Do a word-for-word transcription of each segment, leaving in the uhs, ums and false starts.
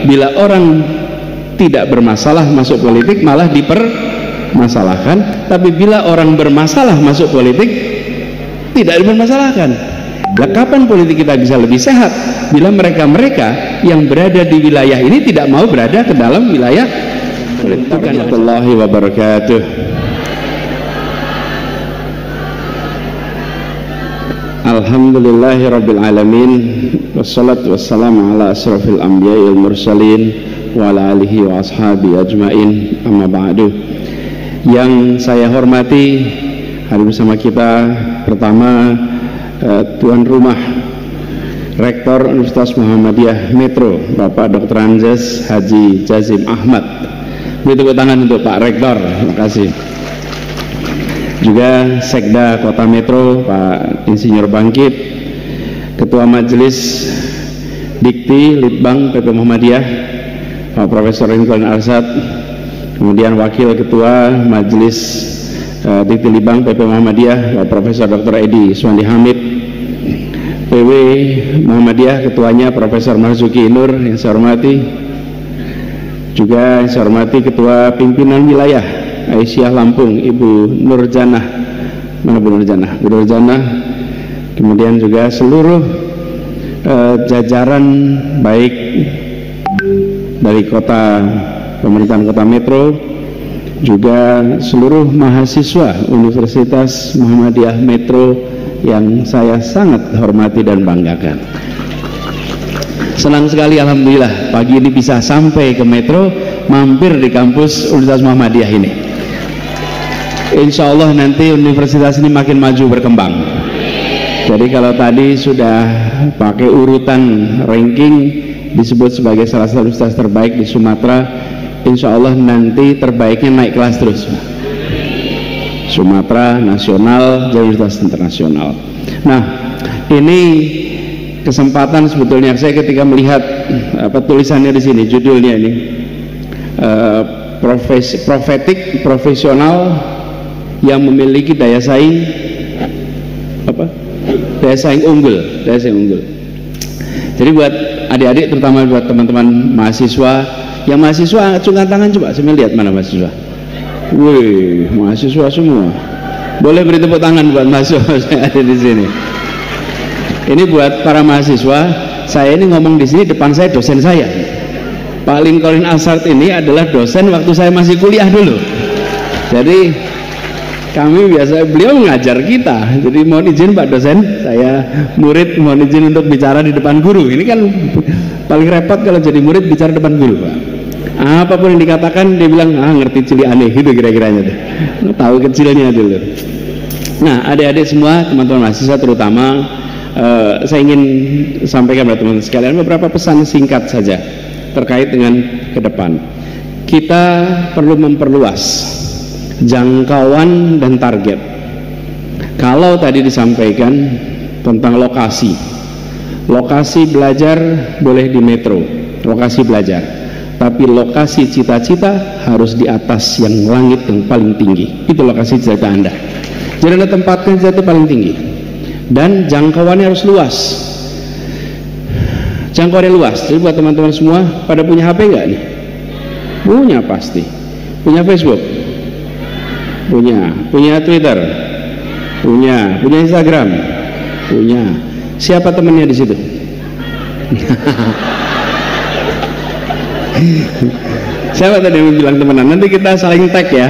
Bila orang tidak bermasalah masuk politik malah dipermasalahkan, tapi bila orang bermasalah masuk politik tidak dipermasalahkan. Nah, kapan politik kita bisa lebih sehat? Bila mereka-mereka yang berada di wilayah ini tidak mau berada ke dalam wilayah politik. Warahmatullahi wabarakatuh. Alhamdulillahi rabbil alamin, wassalatu wassalamu ala asrafil anbiya'i wal mursalin wa ala alihi wa ashabi ajmain, amma ba'du. Yang saya hormati, hari bersama kita pertama eh, tuan rumah Rektor Universitas Muhammadiyah Metro, Bapak Doktor Anzes Haji Jazim Ahmad. Beri tepuk tangan untuk Pak Rektor, terima kasih. Juga Sekda Kota Metro Pak Insinyur Bangkit, Ketua Majelis Dikti Litbang P P Muhammadiyah Pak Profesor Lincoln Arsad, kemudian Wakil Ketua Majelis uh, Dikti Litbang P P Muhammadiyah Pak Profesor Doktor Edi Suwandi Hamid, P W Muhammadiyah Ketuanya Profesor Marzuki Nur yang saya hormati, juga yang saya hormati Ketua Pimpinan Wilayah Aisyah Lampung Ibu Nurjanah, mana Bu Nurjanah? Bu Nurjanah, kemudian juga seluruh eh, jajaran baik dari kota pemerintahan Kota Metro, juga seluruh mahasiswa Universitas Muhammadiyah Metro yang saya sangat hormati dan banggakan. Senang sekali alhamdulillah pagi ini bisa sampai ke Metro, mampir di kampus Universitas Muhammadiyah ini. Insya Allah nanti universitas ini makin maju berkembang. Jadi kalau tadi sudah pakai urutan ranking disebut sebagai salah satu universitas terbaik di Sumatera, insya Allah nanti terbaiknya naik kelas terus. Sumatera nasional, jadi universitas internasional. Nah, ini kesempatan sebetulnya saya ketika melihat apa tulisannya di sini, judulnya ini uh, profesi, profetik profesional yang memiliki daya saing apa daya saing unggul daya saing unggul. Jadi buat adik-adik, terutama buat teman-teman mahasiswa, yang mahasiswa acungkan tangan coba, saya lihat mana mahasiswa. Wih, mahasiswa semua. Boleh beri tepuk tangan buat mahasiswa yang ada di sini. Ini buat para mahasiswa. Saya ini ngomong di sini, depan saya dosen saya, Pak Lincoln Arsad. Ini adalah dosen waktu saya masih kuliah dulu. Jadi kami biasa, beliau mengajar kita. Jadi mohon izin Pak dosen, saya murid mohon izin untuk bicara di depan guru. Ini kan paling repot kalau jadi murid bicara depan guru, Pak. Apapun yang dikatakan dia bilang, ah ngerti cili aneh, gitu kira-kiranya tuh. Tahu kecilnya dulu. Nah, adik-adik semua, teman-teman mahasiswa terutama, uh, saya ingin sampaikan kepada teman-teman sekalian beberapa pesan singkat saja terkait dengan ke depan. Kita perlu memperluas jangkauan dan target. Kalau tadi disampaikan tentang lokasi, lokasi belajar boleh di Metro, lokasi belajar, tapi lokasi cita-cita harus di atas yang langit yang paling tinggi. Itu lokasi cita-cita Anda. Jadi Anda tempatkan cita-cita paling tinggi, dan jangkauannya harus luas. Jangkauannya luas. Jadi buat teman-teman semua, pada punya H P nggak nih? Punya pasti. Punya Facebook? Punya. Punya Twitter? Punya. Punya Instagram? Punya. Siapa temannya di situ? Siapa tadi yang bilang temenan? Nanti kita saling tag ya.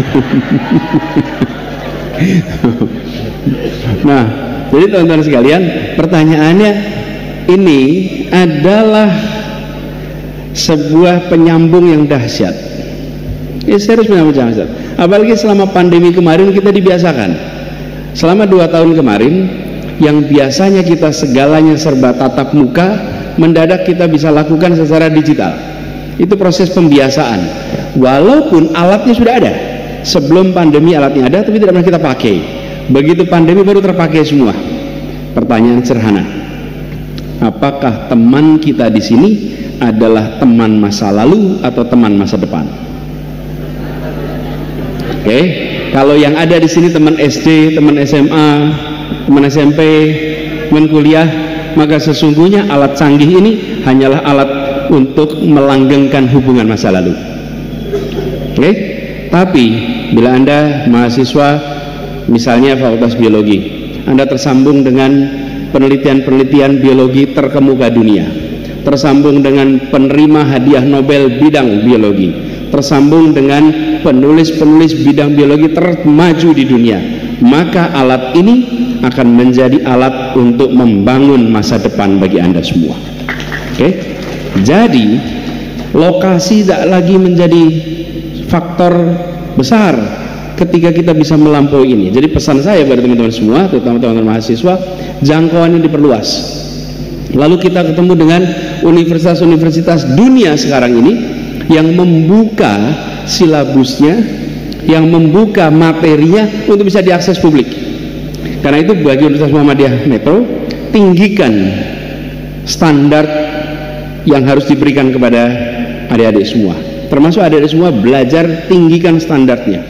Nah, jadi teman-teman sekalian, pertanyaannya ini adalah sebuah penyambung yang dahsyat. Ya, serius penyambung dahsyat. Apalagi selama pandemi kemarin kita dibiasakan. Selama dua tahun kemarin, yang biasanya kita segalanya serba tatap muka, mendadak kita bisa lakukan secara digital. Itu proses pembiasaan. Walaupun alatnya sudah ada. Sebelum pandemi alatnya ada, tapi tidak pernah kita pakai. Begitu pandemi baru terpakai semua. Pertanyaan sederhana, apakah teman kita di sini adalah teman masa lalu atau teman masa depan? Oke, okay. Kalau yang ada di sini teman S D, teman S M A, teman S M P, teman kuliah, maka sesungguhnya alat canggih ini hanyalah alat untuk melanggengkan hubungan masa lalu. Oke, okay? Tapi bila Anda mahasiswa misalnya Fakultas Biologi, Anda tersambung dengan penelitian-penelitian biologi terkemuka dunia, tersambung dengan penerima hadiah Nobel bidang biologi, tersambung dengan penulis-penulis bidang biologi termaju di dunia, maka alat ini akan menjadi alat untuk membangun masa depan bagi Anda semua. Oke, okay? Jadi lokasi tidak lagi menjadi faktor besar ketika kita bisa melampaui ini. Jadi pesan saya pada teman-teman semua, terutama teman-teman mahasiswa, jangkauannya diperluas. Lalu kita ketemu dengan universitas-universitas dunia sekarang ini yang membuka silabusnya, yang membuka materinya untuk bisa diakses publik. Karena itu bagi Universitas Muhammadiyah Metro, tinggikan standar yang harus diberikan kepada adik-adik semua, termasuk adik-adik semua belajar tinggikan standarnya.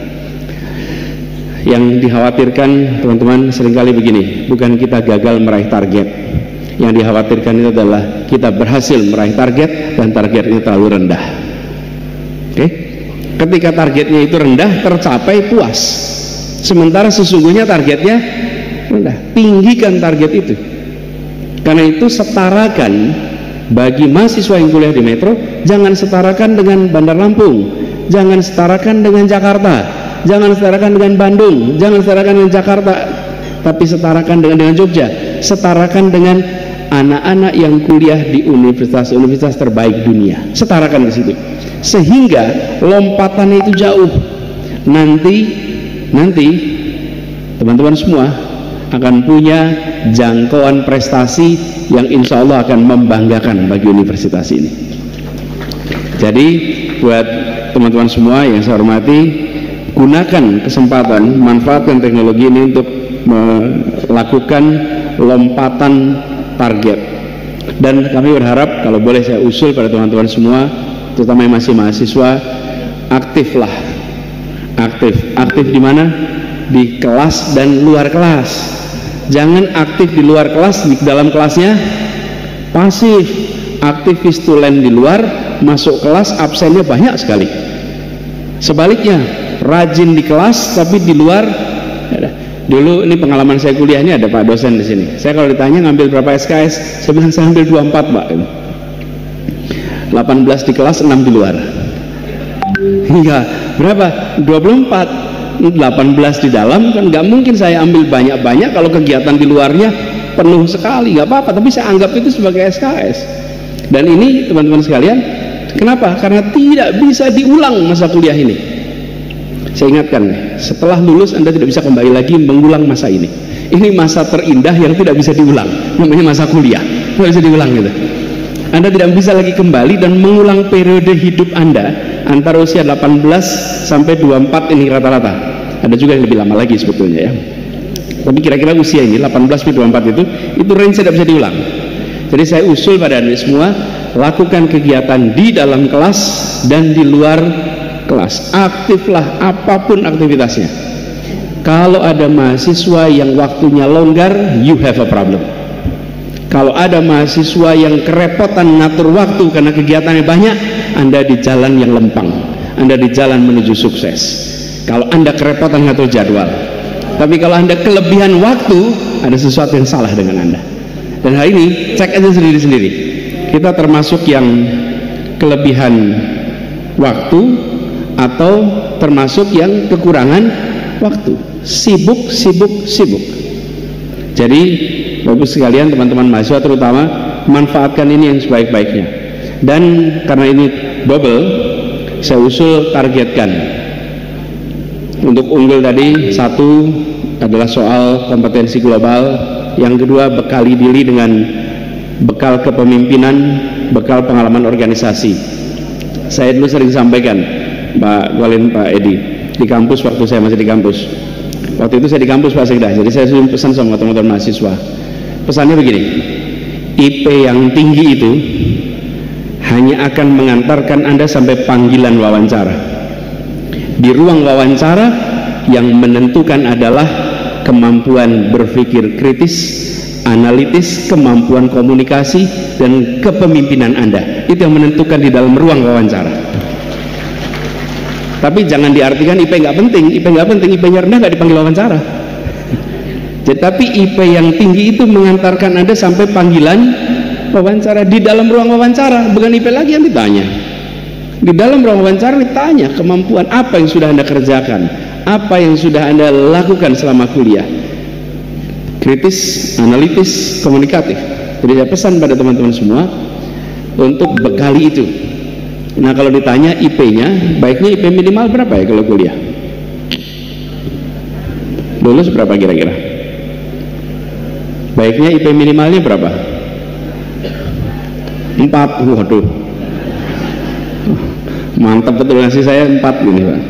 Yang dikhawatirkan teman-teman seringkali begini, bukan kita gagal meraih target, yang dikhawatirkan itu adalah kita berhasil meraih target dan targetnya terlalu rendah. Oke, ketika targetnya itu rendah, tercapai puas, sementara sesungguhnya targetnya rendah. Tinggikan target itu. Karena itu setarakan bagi mahasiswa yang kuliah di Metro, jangan setarakan dengan Bandar Lampung, jangan setarakan dengan Jakarta, jangan setarakan dengan Bandung, jangan setarakan dengan Jakarta, tapi setarakan dengan dengan Jogja, setarakan dengan anak-anak yang kuliah di universitas-universitas terbaik dunia, setarakan ke situ, sehingga lompatannya itu jauh. Nanti, nanti teman-teman semua akan punya jangkauan prestasi yang insya Allah akan membanggakan bagi universitas ini. Jadi buat teman-teman semua yang saya hormati, gunakan kesempatan, manfaatkan teknologi ini untuk melakukan lompatan target. Dan kami berharap, kalau boleh saya usul pada teman-teman semua, terutama yang masih mahasiswa, aktiflah. Aktif. Aktif di mana? Di kelas dan luar kelas. Jangan aktif di luar kelas, di dalam kelasnya pasif. Aktivis tulen di luar, masuk kelas absennya banyak sekali. Sebaliknya, rajin di kelas tapi di luar. Dulu ini pengalaman saya kuliah, ini ada Pak dosen di sini. Saya kalau ditanya ngambil berapa S K S, saya bilang saya ambil dua puluh empat, Pak. delapan belas di kelas, enam di luar. Hingga berapa? dua puluh empat. delapan belas di dalam, kan nggak mungkin saya ambil banyak-banyak kalau kegiatan di luarnya penuh sekali. Nggak apa-apa, tapi saya anggap itu sebagai S K S. Dan ini teman-teman sekalian, kenapa? Karena tidak bisa diulang masa kuliah ini. Saya ingatkan, setelah lulus Anda tidak bisa kembali lagi mengulang masa ini. Ini masa terindah yang tidak bisa diulang, namanya masa kuliah, tidak bisa diulang gitu. Anda tidak bisa lagi kembali dan mengulang periode hidup Anda antara usia delapan belas sampai dua puluh empat ini rata-rata. Ada juga yang lebih lama lagi sebetulnya ya. Tapi kira-kira usia ini delapan belas sampai dua puluh empat itu, itu range tidak bisa diulang. Jadi saya usul pada Anda semua, lakukan kegiatan di dalam kelas dan di luar kelas. Aktiflah apapun aktivitasnya. Kalau ada mahasiswa yang waktunya longgar, you have a problem. Kalau ada mahasiswa yang kerepotan ngatur waktu karena kegiatannya banyak, Anda di jalan yang lempang, Anda di jalan menuju sukses. Kalau Anda kerepotan ngatur jadwal, tapi kalau Anda kelebihan waktu, ada sesuatu yang salah dengan Anda. Dan hari ini cek aja sendiri-sendiri, kita termasuk yang kelebihan waktu atau termasuk yang kekurangan waktu, sibuk, sibuk, sibuk. Jadi Bapak sekalian, teman-teman mahasiswa terutama, manfaatkan ini yang sebaik-baiknya. Dan karena ini double, saya usul targetkan untuk unggul tadi. Satu adalah soal kompetensi global, yang kedua bekali diri dengan bekal kepemimpinan, bekal pengalaman organisasi. Saya dulu sering sampaikan, Pak Walin, Pak Edi, di kampus waktu saya masih di kampus. Waktu itu saya di kampus Pak Sekda, jadi saya sudah pesan sama teman-teman mahasiswa. Pesannya begini, I P yang tinggi itu hanya akan mengantarkan Anda sampai panggilan wawancara. Di ruang wawancara yang menentukan adalah kemampuan berpikir kritis, analitis, kemampuan komunikasi, dan kepemimpinan Anda. itu yang menentukan di dalam ruang wawancara. Tapi jangan diartikan I P nggak penting, I P nggak penting, I P-nya rendah nggak dipanggil wawancara. Jadi, tapi I P yang tinggi itu mengantarkan Anda sampai panggilan wawancara di dalam ruang wawancara, bukan I P lagi yang ditanya. Di dalam ruang wawancara ditanya kemampuan apa yang sudah Anda kerjakan, apa yang sudah Anda lakukan selama kuliah. Kritis, analitis, komunikatif. Jadi saya pesan pada teman-teman semua untuk bekali itu. Nah, kalau ditanya I P-nya, baiknya I P minimal berapa ya kalau kuliah? Lulus berapa kira-kira? Baiknya I P minimalnya berapa? Empat. Waduh, mantap betul ngasih saya empat gini Pak.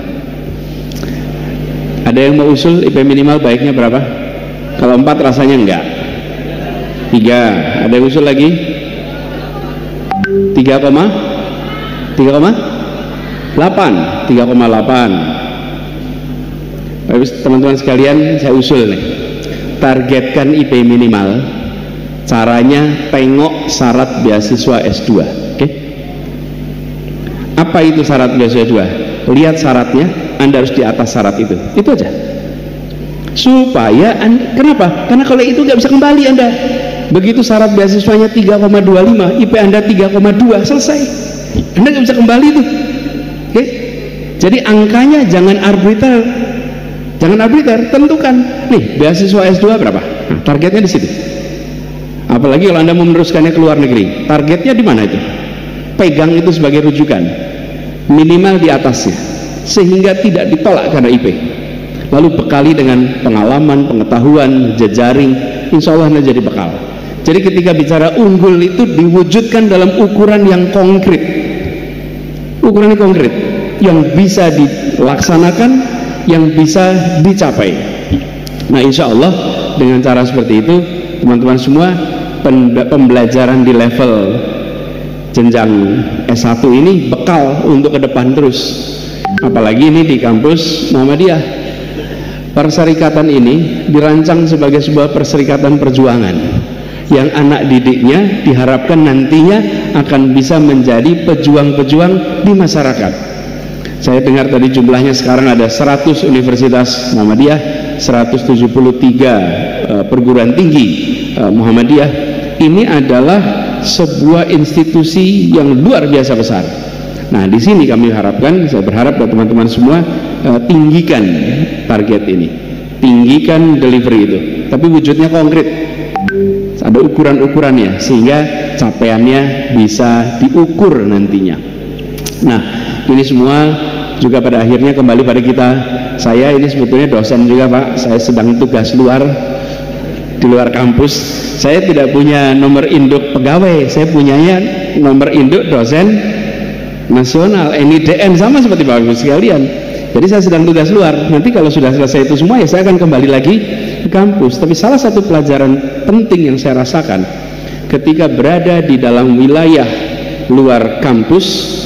Ada yang mau usul I P minimal baiknya berapa? Kalau empat rasanya enggak. Tiga. Ada yang usul lagi? Tiga koma tiga koma delapan tiga koma delapan. Teman-teman sekalian, saya usul nih, targetkan I P minimal. Caranya tengok syarat beasiswa S dua. Oke? Apa itu syarat beasiswa S dua? Lihat syaratnya, Anda harus di atas syarat itu. Itu aja. Supaya anda, kenapa? Karena kalau itu nggak bisa kembali Anda. Begitu syarat beasiswanya tiga koma dua lima, I P Anda tiga koma dua, selesai. Anda nggak bisa kembali itu. Oke? Jadi angkanya jangan arbitrary, jangan arbitrary, tentukan. Nih, beasiswa S dua berapa? Nah, targetnya di situ. Apalagi kalau Anda mau meneruskannya ke luar negeri, targetnya di mana itu? Pegang itu sebagai rujukan, minimal di atasnya, sehingga tidak ditolak karena I P. Lalu bekali dengan pengalaman, pengetahuan, jejaring, insya Allah Anda jadi bekal. Jadi ketika bicara unggul itu diwujudkan dalam ukuran yang konkret, ukuran yang konkret, yang bisa dilaksanakan, yang bisa dicapai. Nah, insya Allah dengan cara seperti itu, teman-teman semua, pembelajaran di level jenjang S satu ini bekal untuk ke depan terus. Apalagi ini di kampus Muhammadiyah. Perserikatan ini dirancang sebagai sebuah perserikatan perjuangan yang anak didiknya diharapkan nantinya akan bisa menjadi pejuang-pejuang di masyarakat. Saya dengar tadi jumlahnya sekarang ada seratus universitas Muhammadiyah, seratus tujuh puluh tiga uh, perguruan tinggi uh, Muhammadiyah. Ini adalah sebuah institusi yang luar biasa besar. Nah, di sini kami harapkan, saya berharap buat teman-teman semua, uh, tinggikan target ini, tinggikan delivery itu, tapi wujudnya konkret, ada ukuran-ukurannya sehingga capaiannya bisa diukur nantinya. Nah, ini semua juga pada akhirnya kembali pada kita. Saya ini sebetulnya dosen juga Pak, saya sedang tugas luar di luar kampus. Saya tidak punya nomor induk pegawai, saya punyanya nomor induk dosen nasional, N I D N, sama seperti Bapak Ibu sekalian. Jadi saya sedang tugas luar. Nanti kalau sudah selesai itu semua, ya saya akan kembali lagi ke kampus. Tapi salah satu pelajaran penting yang saya rasakan ketika berada di dalam wilayah luar kampus,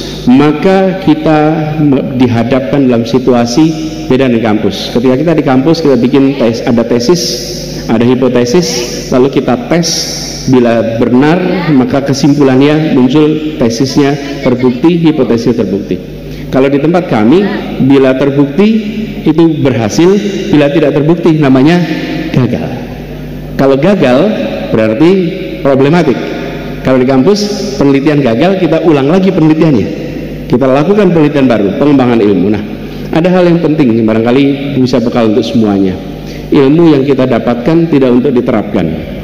maka kita dihadapkan dalam situasi beda di kampus. Ketika kita di kampus, kita bikin tes, ada tesis, ada hipotesis, lalu kita tes. Bila benar, maka kesimpulannya muncul, tesisnya terbukti, hipotesisnya terbukti. Kalau di tempat kami, bila terbukti itu berhasil, bila tidak terbukti namanya gagal. Kalau gagal berarti problematik. Kalau di kampus penelitian gagal, kita ulang lagi penelitiannya, kita lakukan penelitian baru, pengembangan ilmu. Nah, ada hal yang penting barangkali bisa bekal untuk semuanya. Ilmu yang kita dapatkan tidak untuk diterapkan,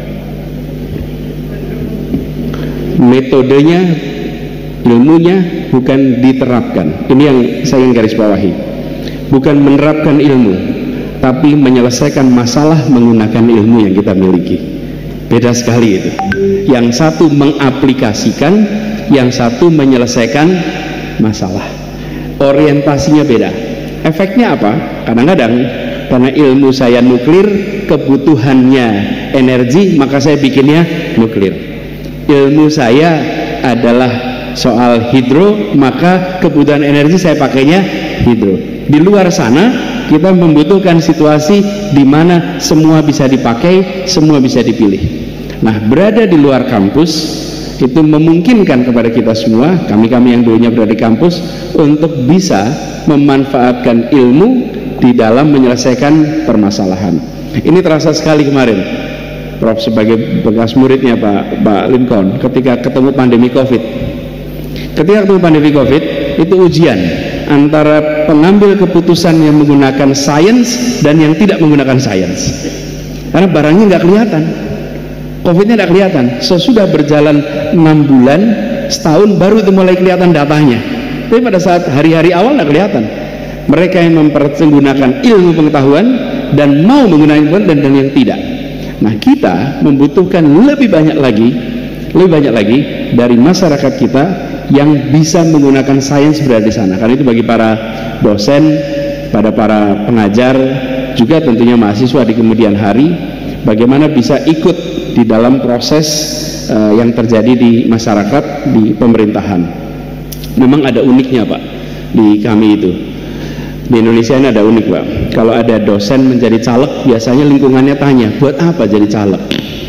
metodenya, ilmunya bukan diterapkan. Ini yang saya ingin garis bawahi. Bukan menerapkan ilmu, tapi menyelesaikan masalah menggunakan ilmu yang kita miliki. Beda sekali itu. Yang satu mengaplikasikan, yang satu menyelesaikan masalah. Orientasinya beda. Efeknya apa? Kadang-kadang karena ilmu saya nuklir, kebutuhannya energi, maka saya bikinnya nuklir. Ilmu saya adalah soal hidro, maka kebutuhan energi saya pakainya hidro. Di luar sana kita membutuhkan situasi di mana semua bisa dipakai, semua bisa dipilih. Nah, berada di luar kampus itu memungkinkan kepada kita semua, kami-kami yang dulunya berada di kampus, untuk bisa memanfaatkan ilmu di dalam menyelesaikan permasalahan. Ini terasa sekali kemarin, Prof sebagai bekas muridnya Pak, Pak Lincoln, ketika ketemu pandemi COVID. Ketika ketemu pandemi COVID, itu ujian antara pengambil keputusan yang menggunakan sains dan yang tidak menggunakan sains. Karena barangnya nggak kelihatan, COVID-nya nggak kelihatan. Sesudah berjalan enam bulan, setahun baru itu mulai kelihatan datanya. Tapi pada saat hari-hari awal nggak kelihatan. Mereka yang mempergunakan ilmu pengetahuan dan mau menggunakan ilmu dan, dan yang tidak. Nah, kita membutuhkan lebih banyak lagi, lebih banyak lagi dari masyarakat kita yang bisa menggunakan sains berada di sana. Karena itu bagi para dosen, pada para pengajar, juga tentunya mahasiswa di kemudian hari, bagaimana bisa ikut di dalam proses uh, yang terjadi di masyarakat, di pemerintahan. Memang ada uniknya Pak di kami itu. Di Indonesia ini ada unik Pak. Kalau ada dosen menjadi caleg, biasanya lingkungannya tanya, buat apa jadi caleg?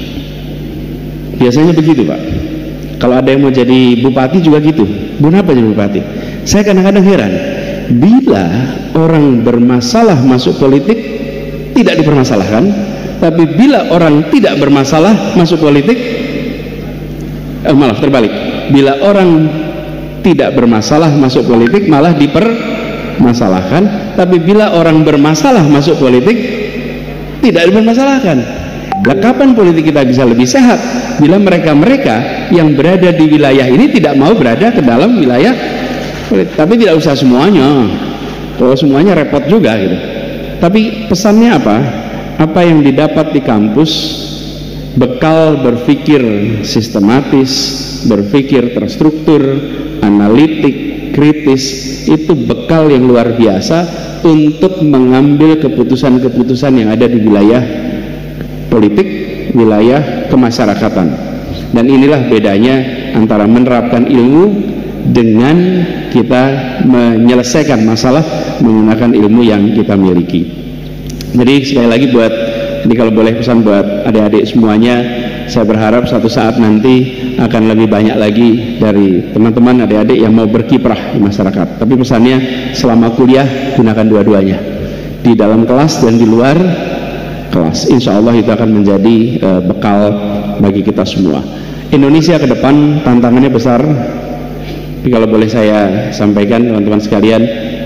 Biasanya begitu Pak. Kalau ada yang mau jadi bupati juga gitu, buat apa jadi bupati? Saya kadang-kadang heran, bila orang bermasalah masuk politik tidak dipermasalahkan, tapi bila orang tidak bermasalah masuk politik, eh, malah terbalik. Bila orang tidak bermasalah masuk politik malah dipermasalahkan, tapi bila orang bermasalah masuk politik tidak dipermasalahkan. Nah, kapan politik kita bisa lebih sehat? Bila mereka-mereka yang berada di wilayah ini tidak mau berada ke dalam wilayah politik. Tapi tidak usah semuanya, kalau semuanya repot juga gitu. Tapi pesannya apa? Apa yang didapat di kampus, bekal berpikir sistematis, berpikir terstruktur, analitik, kritis, itu bekal yang luar biasa untuk mengambil keputusan-keputusan yang ada di wilayah politik, wilayah kemasyarakatan. Dan inilah bedanya antara menerapkan ilmu dengan kita menyelesaikan masalah menggunakan ilmu yang kita miliki. Jadi sekali lagi buat, ini kalau boleh pesan buat adik-adik semuanya, saya berharap suatu saat nanti akan lebih banyak lagi dari teman-teman adik-adik yang mau berkiprah di masyarakat. Tapi pesannya, selama kuliah gunakan dua-duanya, di dalam kelas dan di luar kelas. Insya Allah itu akan menjadi uh, bekal bagi kita semua. Indonesia ke depan tantangannya besar. Tapi kalau boleh saya sampaikan teman-teman sekalian,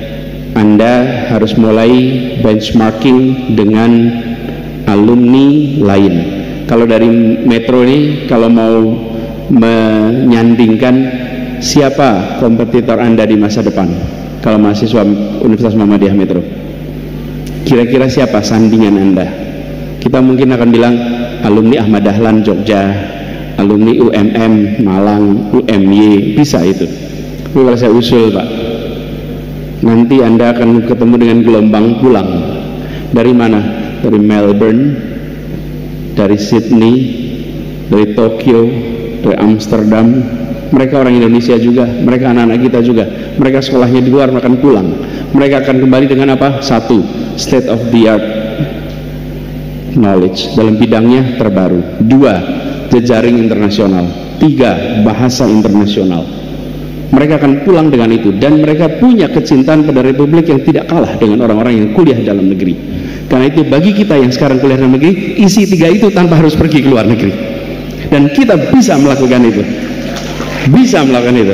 Anda harus mulai benchmarking dengan alumni lain. Kalau dari Metro ini, kalau mau menyandingkan siapa kompetitor Anda di masa depan, kalau mahasiswa Universitas Muhammadiyah Metro, kira-kira siapa sandingan Anda? Kita mungkin akan bilang alumni Ahmad Dahlan Jogja, alumni U M M Malang, U M Y, bisa itu. Tapi kalau saya usul Pak, nanti Anda akan ketemu dengan gelombang pulang. Dari mana? Dari Melbourne, dari Sydney, dari Tokyo, dari Amsterdam. Mereka orang Indonesia juga, mereka anak-anak kita juga. Mereka sekolahnya di luar, akan pulang. Mereka akan kembali dengan apa? Satu, state of the art knowledge dalam bidangnya terbaru. Dua, jejaring internasional. Tiga, bahasa internasional. Mereka akan pulang dengan itu, dan mereka punya kecintaan pada Republik yang tidak kalah dengan orang-orang yang kuliah dalam negeri. Karena itu bagi kita yang sekarang kuliah dalam negeri, isi tiga itu tanpa harus pergi ke luar negeri. Dan kita bisa melakukan itu. Bisa melakukan itu.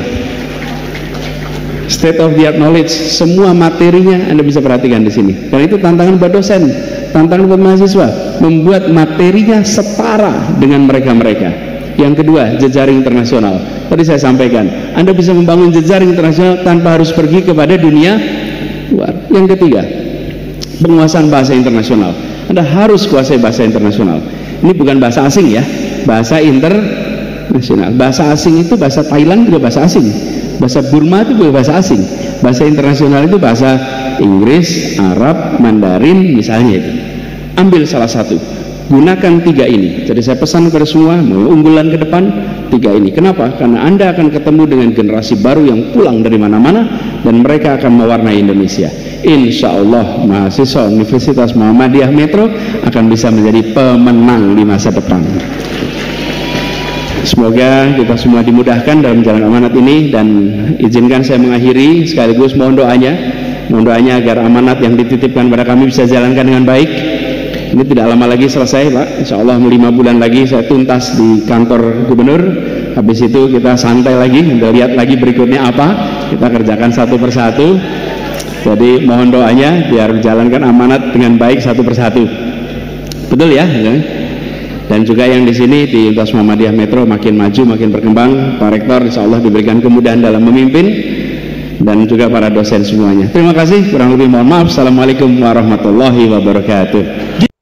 State of the art knowledge, semua materinya Anda bisa perhatikan di sini. Karena itu tantangan buat dosen, tantangan buat mahasiswa, membuat materinya setara dengan mereka-mereka. Yang kedua, jejaring internasional. Tadi saya sampaikan, Anda bisa membangun jejaring internasional tanpa harus pergi kepada dunia luar. Yang ketiga, penguasaan bahasa internasional. Anda harus kuasai bahasa internasional. Ini bukan bahasa asing ya, bahasa internasional. Bahasa asing itu bahasa Thailand juga bahasa asing, bahasa Burma itu juga bahasa asing. Bahasa internasional itu bahasa Inggris, Arab, Mandarin misalnya itu. Ambil salah satu, gunakan tiga ini. Jadi saya pesan kepada semua, mau unggulan ke depan, tiga ini. Kenapa? Karena Anda akan ketemu dengan generasi baru yang pulang dari mana-mana, dan mereka akan mewarnai Indonesia. Insya Allah mahasiswa Universitas Muhammadiyah Metro akan bisa menjadi pemenang di masa depan. Semoga kita semua dimudahkan dalam menjalankan amanat ini, dan izinkan saya mengakhiri sekaligus mohon doanya, mohon doanya agar amanat yang dititipkan pada kami bisa jalankan dengan baik. Ini tidak lama lagi selesai, Pak. Insya Allah lima bulan lagi saya tuntas di kantor gubernur. Habis itu kita santai lagi, kita lihat lagi berikutnya apa, kita kerjakan satu persatu. Jadi mohon doanya biar jalankan amanat dengan baik satu persatu. Betul ya? Dan juga yang di sini di Universitas Muhammadiyah Metro makin maju, makin berkembang. Pak Rektor insya Allah diberikan kemudahan dalam memimpin, dan juga para dosen semuanya. Terima kasih, kurang lebih mohon maaf. Assalamualaikum warahmatullahi wabarakatuh.